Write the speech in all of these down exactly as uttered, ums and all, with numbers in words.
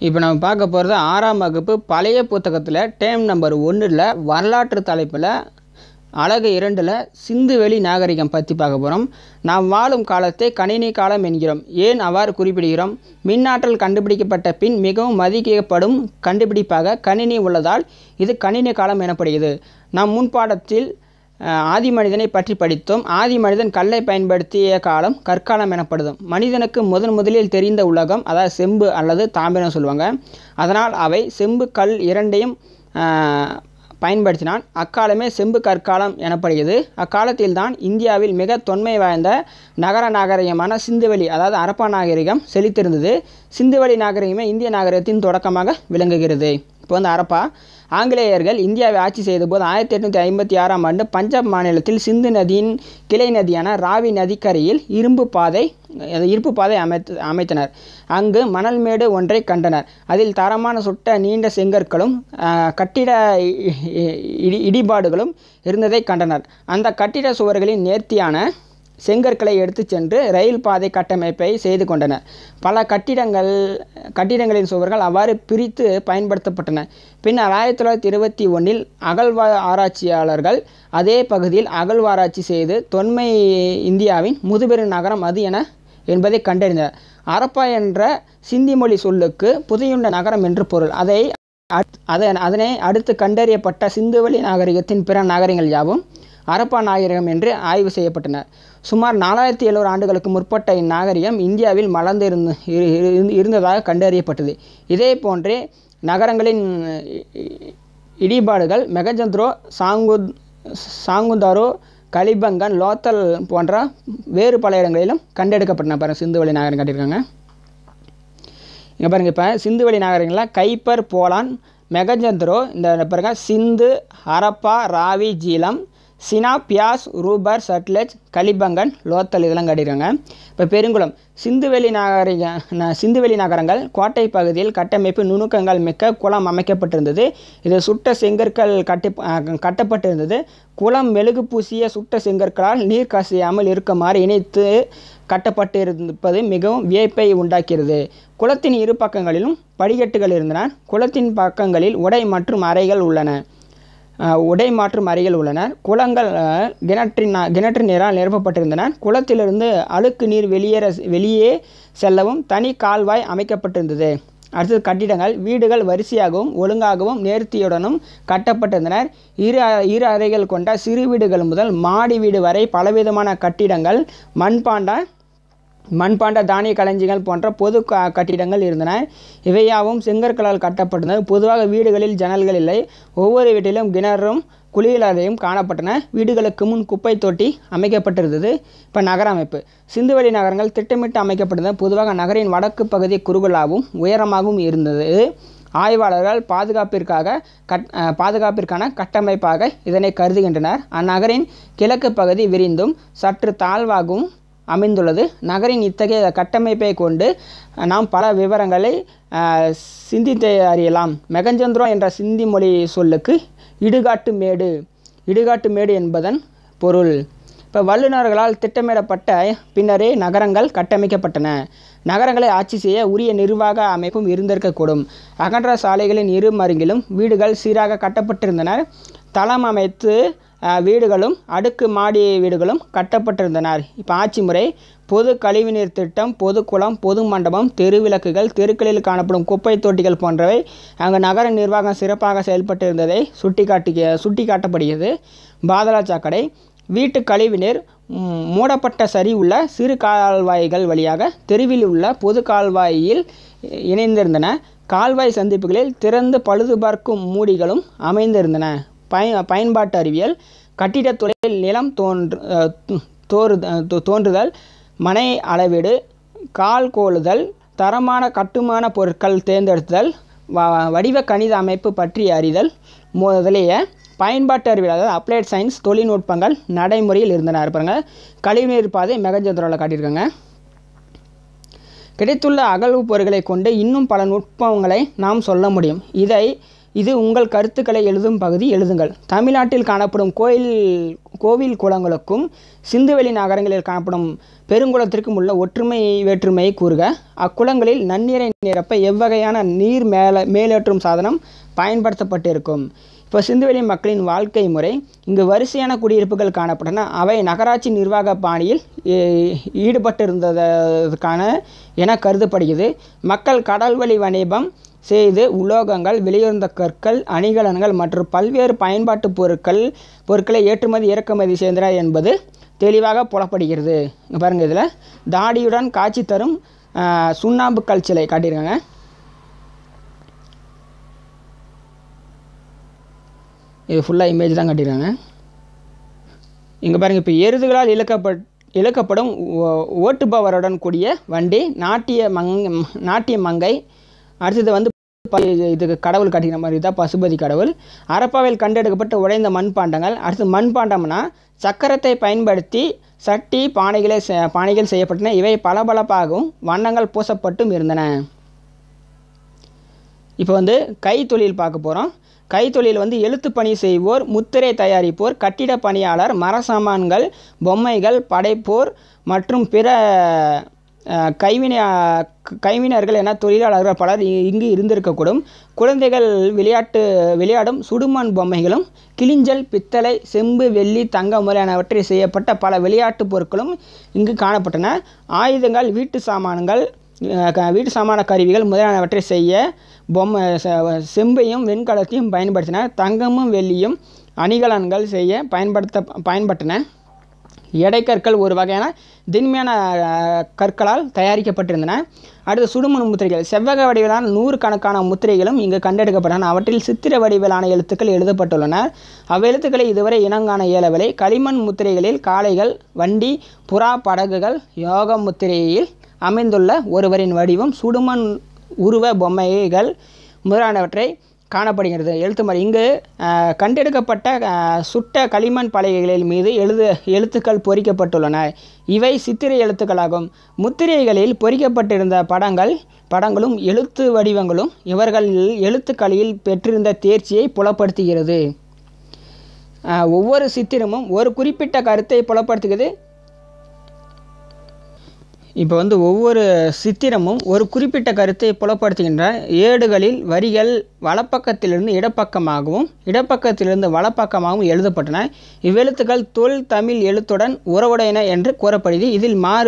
இப்போ நம்ம பார்க்க போகிறது ஆறாம் வகுப்பு பழைய புத்தகத்தில் டேம் நம்பர் ஒன்றில் வரலாற்று தலைப்பில் அழகு இரண்டில் சிந்துவெளி நாகரிகம் பற்றி பார்க்க போகிறோம். நாம் வாழும் காலத்தை கணினி காலம் என்கிறோம். ஏன் அவ்வாறு குறிப்பிடுகிறோம்? மின்னாற்றல் கண்டுபிடிக்கப்பட்ட பின் மிகவும் மதிக்கப்படும் கண்டுபிடிப்பாக கணினி உள்ளதால் இது கணினி காலம் எனப்படுகிறது. நாம் முன்பாடத்தில் ஆதி மனிதனை பற்றி படித்தோம். ஆதி மனிதன் கல்லை பயன்படுத்திய காலம் கற்காலம் எனப்படுது. மனிதனுக்கு முதன் முதலில் தெரிந்த உலகம் அதாவது செம்பு அல்லது தாமிரம் சொல்லுவாங்க. அதனால் அவை செம்பு கல் இரண்டையும் பயன்படுத்தினான். அக்காலமே செம்பு கற்காலம் எனப்படுகிறது. அக்காலத்தில்தான் இந்தியாவில் மிக தொன்மை வாய்ந்த நகர நாகரிகமான சிந்துவெளி அதாவது ஹரப்பா நாகரிகம் செழித்திருந்தது. சிந்துவெளி நாகரிகமே இந்திய நாகரிகத்தின் தொடக்கமாக விளங்குகிறது. இப்போ வந்து ஹரப்பா ஆங்கிலேயர்கள் இந்தியாவை ஆட்சி செய்த போது ஆயிரத்தி எட்நூற்றி ஐம்பத்தி ஆறாம் ஆண்டு பஞ்சாப் மாநிலத்தில் சிந்து நதியின் கிளை நதியான ராவி நதிக்கரையில் இரும்பு பாதை இருப்பு பாதை அமைத்து அமைத்தனர். அங்கு மணல் மேடு ஒன்றை கண்டனர். அதில் தரமான சுட்ட நீண்ட செங்கற்களும் கட்டிட இடி இடிபாடுகளும் இருந்ததை கண்டனர். அந்த கட்டிட சுவர்களின் நேர்த்தியான செங்கற்களை எடுத்து சென்று ரயில் பாதை கட்டமைப்பை செய்து கொண்டனர். பல கட்டிடங்கள் கட்டிடங்களின் சுவர்கள் அவ்வாறு பிரித்து பயன்படுத்தப்பட்டன. பின்னர் ஆயிரத்தி தொள்ளாயிரத்தி இருபத்தி ஒன்றில் அகழ்வா ஆராய்ச்சியாளர்கள் அதே பகுதியில் அகழ்வாராய்ச்சி செய்து தொன்மை இந்தியாவின் முதுபெரும் நகரம் அது என என்பதை கண்டறிந்தனர். ஹரப்பா என்ற சிந்தி மொழி சொல்லுக்கு புதையுண்ட நகரம் என்று பொருள். அதை அதனை அடுத்து கண்டறியப்பட்ட சிந்துவெளி நாகரிகத்தின் பிற நாகரிகங்கள் யாவும் ஹரப்பா நாகரிகம் என்று ஆய்வு செய்யப்பட்டனர். சுமார் நாலாயிரத்தி எழுநூறு ஆண்டுகளுக்கு முற்பட்ட இந்நாகரிகம் இந்தியாவில் மலர்ந்து இருந்து இருந்ததாக கண்டறியப்பட்டது. இதே போன்றே நகரங்களின் இடிபாடுகள் மெகஜந்த்ரோ சாங்கு சாங்குந்தாரோ கலிபங்கன் லோத்தல் போன்ற வேறு பல இடங்களிலும் கண்டெடுக்கப்பட்டன. பாருங்கள், சிந்துவெளி நாகரிகம் கட்டியிருக்காங்க. இங்கே பாருங்கள், இப்போ சிந்துவெளி நாகரிகங்களில் கைப்பர் போலான் மெகஜந்த்ரோ இந்த பாருங்க சிந்து ஹரப்பா ராவி ஜீலம் சினா பியாஸ் ரூபர் சட்லஜ் கலிபங்கன் லோத்தல் இதெல்லாம் கட்டியிருக்காங்க. இப்போ பெருங்குளம் சிந்துவெளி நாகரிக சிந்துவெளி நகரங்கள் கோட்டை பகுதியில் கட்டமைப்பு நுணுக்கங்கள் மிக்க குளம் அமைக்கப்பட்டிருந்தது. இது சுட்ட செங்கற்கள் கட்டி கட்டப்பட்டிருந்தது. குளம் மெழுகு பூசிய சுட்ட செங்கற்களால் நீர் கசியாமல் இருக்குமாறு இணைத்து கட்டப்பட்டிருப்பது மிகவும் வியப்பை உண்டாக்கிறது. குளத்தின் இரு பக்கங்களிலும் படிக்கட்டுகள் இருந்தன. குளத்தின் பக்கங்களில் உடை மற்றும் அறைகள் உள்ளன உடை மாற்றும் அறைகள் உள்ளன. குளங்கள் கிணற்றின் கிணற்று நீரால் நிரப்பப்பட்டிருந்தன. குளத்திலிருந்து அழுக்கு நீர் வெளியேற வெளியே செல்லவும் தனி கால்வாய் அமைக்கப்பட்டிருந்தது. அடுத்தது கட்டிடங்கள் வீடுகள் வரிசையாகவும் ஒழுங்காகவும் நேர்த்தியுடனும் கட்டப்பட்டிருந்தனர். இரு இரு அறைகள் கொண்ட சிறு வீடுகள் முதல் மாடி வீடு வரை பலவிதமான கட்டிடங்கள் மண்பாண்ட மண்பாண்ட தானிய களஞ்சிகள் போன்ற பொது கட்டிடங்கள் இருந்தன. இவையாவும் செங்கற்களால் கட்டப்பட்டன. பொதுவாக வீடுகளில் ஜன்னல்கள் இல்லை. ஒவ்வொரு வீட்டிலும் கிணறும் குளியலறையும் காணப்பட்டன. வீடுகளுக்கு முன் குப்பை தொட்டி அமைக்கப்பட்டிருந்தது. இப்போ நகர அமைப்பு சிந்துவெளி நகரங்கள் திட்டமிட்டு அமைக்கப்பட்டன. பொதுவாக நகரின் வடக்கு பகுதி குறுகலாகவும் உயரமாகவும் இருந்தது. ஆய்வாளர்கள் பாதுகாப்பிற்காக கட் பாதுகாப்பிற்கான கட்டமைப்பாக இதனை கருதுகின்றனர். அந்நகரின் கிழக்கு பகுதி விரிந்தும் சற்று தாழ்வாகவும் அமைந்துள்ளது. நகரின் இத்தகைய கட்டமைப்பை கொண்டு நாம் பல விவரங்களை சிந்தித்து அறியலாம். மெகஜந்த்ரோ என்ற சிந்தி மொழி சொல்லுக்கு இடுகாட்டு மேடு இடுகாட்டு மேடு என்பதன் பொருள். இப்போ வல்லுநர்களால் திட்டமிடப்பட்ட பின்னரே நகரங்கள் கட்டமைக்கப்பட்டன. நகரங்களை ஆட்சி செய்ய உரிய நிர்வாக அமைப்பும் இருந்திருக்கக்கூடும். அகன்ற சாலைகளின் இரு மருங்கிலும் வீடுகள் சீராக கட்டப்பட்டிருந்தன. தளம் அமைத்து வீடுகளும் அடுக்கு மாடி வீடுகளும் கட்டப்பட்டிருந்தனர். இப்போ ஆட்சி முறை பொது கழிவுநீர் திட்டம் பொது குளம் பொது மண்டபம் தெரு விளக்குகள் தெருக்களில் காணப்படும் குப்பை தொட்டிகள் போன்றவை அங்கு நகர நிர்வாகம் சிறப்பாக செயல்பட்டு இருந்ததை சுட்டிக்காட்டி சுட்டி காட்டப்படுகிறது. பாதாள சாக்கடை வீட்டு கழிவுநீர் மூடப்பட்ட சரி உள்ள சிறு கால்வாய்கள் வழியாக தெருவில் உள்ள பொது கால்வாயில் இணைந்திருந்தன. கால்வாய் சந்திப்புகளில் திறந்து பழுது பார்க்கும் மூடிகளும் அமைந்திருந்தன. பய பயன்பாட்டு அறிவியல் கட்டிடத்துறையில் நிலம் தோன்று தோறு தோன்றுதல் மனை அளவீடு கால் கோளுதல் தரமான கட்டுமான பொருட்கள் தேர்ந்தெடுத்தல் வடிவ கணித அமைப்பு பற்றி அறிதல் முதலிய பயன்பாட்டு அறிவியல் அதாவது அப்ளைட் சயின்ஸ் தொழில்நுட்பங்கள் நடைமுறையில் இருந்தன. இருப்பாங்க கழிவுநீர் பாதை மெகஜந்த்ரோவில் காட்டியிருக்காங்க. கிடைத்துள்ள அகழ்வு பொருட்களை கொண்டு இன்னும் பல நுட்பங்களை நாம் சொல்ல முடியும். இதை இது உங்கள் கருத்துக்களை எழுதும் பகுதி எழுதுங்கள். தமிழ்நாட்டில் காணப்படும் கோயில் கோவில் குளங்களுக்கும் சிந்துவெளி நகரங்களில் காணப்படும் பெருங்குளத்திற்கும் உள்ள ஒற்றுமை வேற்றுமையை கூறுக. அக்குளங்களில் நன்னீரை நிரப்ப எவ்வகையான நீர் மேல மேலேற்றும் சாதனம் பயன்படுத்தப்பட்டிருக்கும். இப்போ சிந்துவெளி மக்களின் வாழ்க்கை முறை. இங்கு வரிசையான குடியிருப்புகள் காணப்பட்டன. அவை நகராட்சி நிர்வாக பாணியில் ஈடுபட்டிருந்ததற்கான என கருதப்படுகிறது. மக்கள் கடல்வழி வணிகம் செய்து உலோகங்கள், வெளியுறந்த கற்கள், அணிகலன்கள் மற்றும் பல்வேறு பயன்பாட்டு பொருட்கள் பொருட்களை ஏற்றுமதி இறக்குமதி செய்தனர் என்பது தெளிவாக புலப்படுகிறது. பாருங்கள், இதில் தாடியுடன் காட்சி தரும் சுண்ணாம்பு கல் சிலை காட்டியிருக்காங்க. இது ஃபுல்லாக இமேஜ் தான் காட்டியிருக்காங்க. இங்கே பாருங்கள், இப்போ எருதுகளால் இழுக்கப்பட் இழுக்கப்படும் ஓட்டுபவருடன் கூடிய வண்டி, நாட்டிய மங் நாட்டிய மங்கை. அடுத்தது வந்து இதுக்கு கடவுள் காட்டுகிற மாதிரி தான் பசுபதி கடவுள். அரப்பாவில் கண்டெடுக்கப்பட்ட உடைந்த மண்பாண்டங்கள். அடுத்து மண்பாண்டம்னா சக்கரத்தை பயன்படுத்தி சட்டி பானைகளை பானைகள் செய்யப்பட்டன. இவை பளபளப்பாகவும் வண்ணங்கள் பூசப்பட்டும் இருந்தன. இப்போ வந்து கைத்தொழில் பார்க்க போகிறோம். கைத்தொழில் வந்து எழுத்து பணி செய்வோர், முத்திரை தயாரிப்போர், கட்டிட பணியாளர், மர சாமான்கள், பொம்மைகள் படைப்போர் மற்றும் பிற கைவினை கைவினர்கள் என தொழிலாளர்கள் பலர் இங்கு இருந்திருக்கக்கூடும். குழந்தைகள் விளையாட்டு விளையாடும் சுடுமண் பொம்மைகளும், கிளிஞ்சல், பித்தளை, செம்பு, வெள்ளி, தங்கம் முதலானவற்றை செய்யப்பட்ட பல விளையாட்டு பொருட்களும் இங்கு காணப்பட்டன. ஆயுதங்கள், வீட்டு சாமான்கள், வீட்டு சாமான கருவிகள் முதலானவற்றை செய்ய பொம்மை செம்பையும் வெண்கலத்தையும் பயன்படுத்தின. தங்கமும் வெள்ளியும் அணிகலன்கள் செய்ய பயன்படுத்த பயன்பட்டன. எடைக்கற்கள் ஒரு வகையான திண்மையான கற்களால் தயாரிக்கப்பட்டிருந்தன. அடுத்து சுடுமண் முத்திரைகள். செவ்வக வடிவிலான நூறு கணக்கான முத்திரைகளும் இங்கு கண்டெடுக்கப்பட்டன. அவற்றில் சித்திர வடிவிலான எழுத்துக்கள் எழுதப்பட்டுள்ளன. அவ்வெழுத்துக்களை இதுவரை இனங்காண இயலவில்லை. களிமண் முத்திரைகளில் காளைகள், வண்டி, புறா, படகுகள், யோக முத்திரையில் அமைந்துள்ள ஒருவரின் வடிவம், சுடுமண் உருவ பொம்மைகள் முதலானவற்றை காணப்படுகிறது. எழுத்து முறை. இங்கு கண்டெடுக்கப்பட்ட சுட்ட களிமண் பலகைகளின் மீது எழுது எழுத்துக்கள் பொறிக்கப்பட்டுள்ளன. இவை சித்திரை எழுத்துக்களாகும். முத்திரைகளில் பொறிக்கப்பட்டிருந்த படங்கள் படங்களும் எழுத்து வடிவங்களும் இவர்கள் எழுத்துக்களில் பெற்றிருந்த தேர்ச்சியை புலப்படுத்துகிறது. ஒவ்வொரு சித்திரமும் ஒரு குறிப்பிட்ட கருத்தை புலப்படுத்துகிறது. இப்போ வந்து ஒவ்வொரு சித்திரமும் ஒரு குறிப்பிட்ட கருத்தை புலப்படுத்துகின்ற. ஏடுகளில் வரிகள் வலப்பக்கத்திலிருந்து இடப்பக்கமாகவும் இடப்பக்கத்திலிருந்து வலப்பக்கமாகவும் எழுதப்பட்டன. இவ்வெழுத்துக்கள் தொல் தமிழ் எழுத்துடன் உறவுடையன என்று கூறப்படுகிறது. இதில் மாறு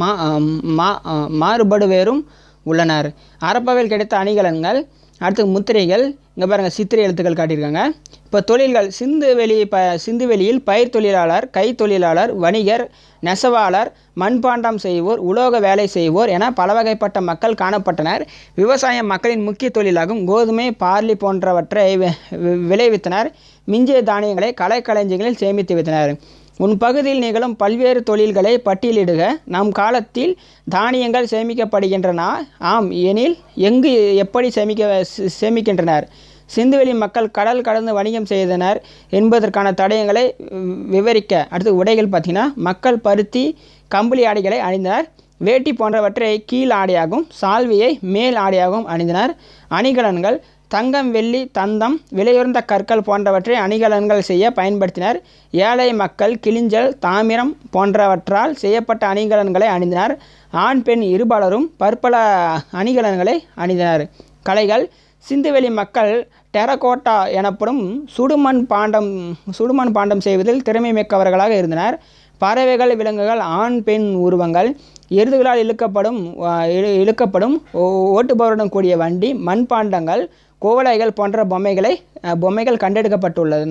மாறுபடுவேறும் உள்ளனர். அரப்பாவில் கிடைத்த அணிகலன்கள். அடுத்து முத்திரைகள். இங்கே பாருங்கள், சித்திரை எழுத்துக்கள் காட்டியிருக்காங்க. இப்போ தொழில்கள். சிந்துவெளி ப சிந்துவெளியில் பயிர் தொழிலாளர், கை தொழிலாளர், வணிகர், நெசவாளர், மண்பாண்டம் செய்வோர், உலோக வேலை செய்வோர் என பல வகைப்பட்ட மக்கள் காணப்பட்டனர். விவசாயம் மக்களின் முக்கிய தொழிலாகும். கோதுமை, பார்லி போன்றவற்றை விளைவித்தனர். மிஞ்சிய தானியங்களை கலைக்களஞ்சியங்களில் சேமித்து வைத்தனர். உன் பகுதியில் நிகழும் பல்வேறு தொழில்களை பட்டியலிடுக. நம் காலத்தில் தானியங்கள் சேமிக்கப்படுகின்றன. ஆம் எனில் எங்கு எப்படி சேமிக்க சேமிக்கின்றனர்? சிந்துவெளி மக்கள் கடல் கடந்து வணிகம் செய்தனர் என்பதற்கான தடயங்களை விவரிக்க. அடுத்து உடைகள் பார்த்தீங்கன்னா, மக்கள் பருத்தி கம்பளி ஆடைகளை அணிந்தனர். வேட்டி போன்றவற்றை கீழ் ஆடையாகவும் சால்வையை மேல் ஆடையாகவும் அணிந்தனர். அணிகலன்கள். தங்கம், வெள்ளி, தந்தம், விலையுறந்த கற்கள் போன்றவற்றை அணிகலன்கள் செய்ய பயன்படுத்தினர். ஏழை மக்கள் கிளிஞ்சல், தாமிரம் போன்றவற்றால் செய்யப்பட்ட அணிகலன்களை அணிந்தனர். ஆண் பெண் இருபாலரும் பற்பல அணிகலன்களை அணிந்தனர். கலைகள். சிந்துவெளி மக்கள் டெரகோட்டா எனப்படும் சுடுமண் பாண்டம் சுடுமண் பாண்டம் செய்வதில் திறமை மிக்கவர்களாக இருந்தனர். பறவைகள், விலங்குகள், ஆண் பெண் உருவங்கள், எருதுகளால் இழுக்கப்படும் இழுக்கப்படும் ஓட்டுபவருடன் கூடிய வண்டி, மண்பாண்டங்கள், கோவலைகள் போன்ற பொம்மைகளை பொம்மைகள் கண்டெடுக்கப்பட்டுள்ளன.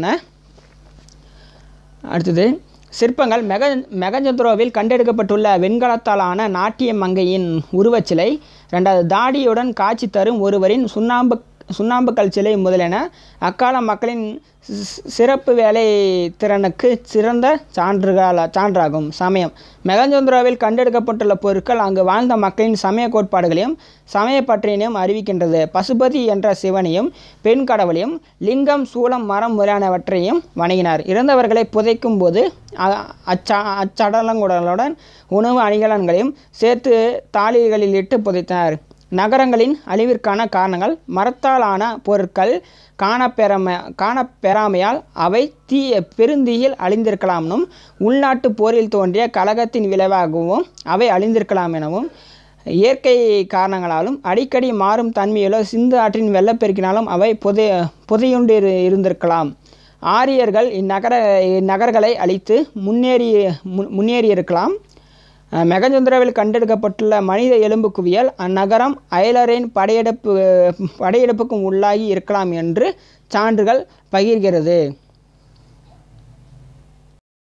அடுத்தது சிற்பங்கள். மெக மெகஞ்சத்ரோவில் கண்டெடுக்கப்பட்டுள்ள வெண்கலத்தாலான நாட்டிய மங்கையின் உருவச்சிலை. ரெண்டாவது தாடியுடன் காட்சி தரும் ஒருவரின் சுண்ணாம்பு சுண்ணாம்புக்கல் சிலை முதலென அக்கால மக்களின் சிறப்பு வேலை திறனுக்கு சிறந்த சான்றுகள் சான்றாகும். சமயம். மெகஞ்சத்ரோவில் கண்டெடுக்கப்பட்டுள்ள பொருட்கள் அங்கு வாழ்ந்த மக்களின் சமய கோட்பாடுகளையும் சமய பற்றினையும் அறிவிக்கின்றது. பசுபதி என்ற சிவனையும் பெண் கடவுளையும் லிங்கம், சூலம், மரம் முதலானவற்றையும் வணங்கினார். இறந்தவர்களை புதைக்கும் போது அச்சா அச்சடலங்களுடன் உணவு அணிகலன்களையும் சேர்த்து தாலிகளில் இட்டு புதைத்தனர். நகரங்களின் அழிவிற்கான காரணங்கள் மரத்தாலான பொருட்கள் காணப்பெறாம காணப்பெறாமையால் அவை தீ பெருந்தீயில் அழிந்திருக்கலாம்னும் உள்நாட்டு போரில் தோன்றிய கலகத்தின் விளைவாகவும் அவை அழிந்திருக்கலாம் எனவும் இயற்கை காரணங்களாலும் அடிக்கடி மாறும் தன்மையிலோ சிந்து ஆற்றின் வெள்ளப்பெருக்கினாலும் அவை புதை புதையுண்டு இருந்திருக்கலாம். ஆரியர்கள் இந்நகர இந்நகர்களை அழித்து முன்னேறி முன்னேறியிருக்கலாம். மெகஞ்சந்திராவில் கண்டெடுக்கப்பட்டுள்ள மனித எலும்பு குவியல் அந்நகரம் அயலரின் படையெடுப்பு படையெடுப்புக்கும் உள்ளாகி இருக்கலாம் என்று சான்றுகள் பகிர்கிறது.